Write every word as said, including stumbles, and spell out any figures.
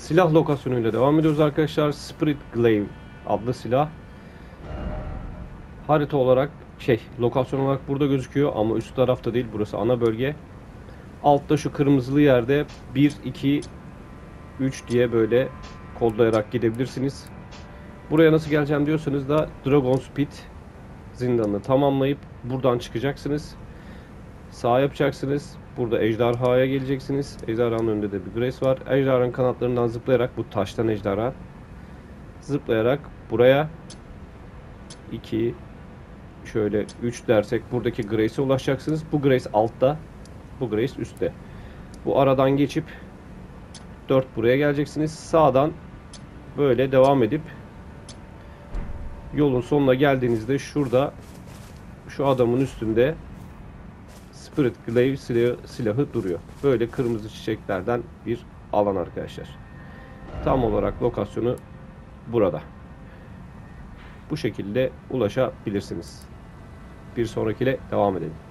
Silah lokasyonuyla devam ediyoruz arkadaşlar. Spirit Glaive adlı silah. Harita olarak şey lokasyon olarak burada gözüküyor ama üst tarafta değil, burası ana bölge. Altta şu kırmızılı yerde bir, iki, üç diye böyle kodlayarak gidebilirsiniz. Buraya nasıl geleceğim diyorsanız da Dragon's Pit zindanını tamamlayıp buradan çıkacaksınız. Sağ yapacaksınız. Burada ejderhaya geleceksiniz. Ejderhanın önünde de bir Grace var. Ejderhanın kanatlarından zıplayarak, bu taştan ejderha, zıplayarak buraya iki, şöyle üç dersek buradaki Grace'e ulaşacaksınız. Bu Grace altta, bu Grace üstte. Bu aradan geçip dört buraya geleceksiniz. Sağdan böyle devam edip yolun sonuna geldiğinizde şurada şu adamın üstünde Spirit Glaive silahı, silahı duruyor. Böyle kırmızı çiçeklerden bir alan arkadaşlar. Tam olarak lokasyonu burada. Bu şekilde ulaşabilirsiniz. Bir sonrakiyle devam edelim.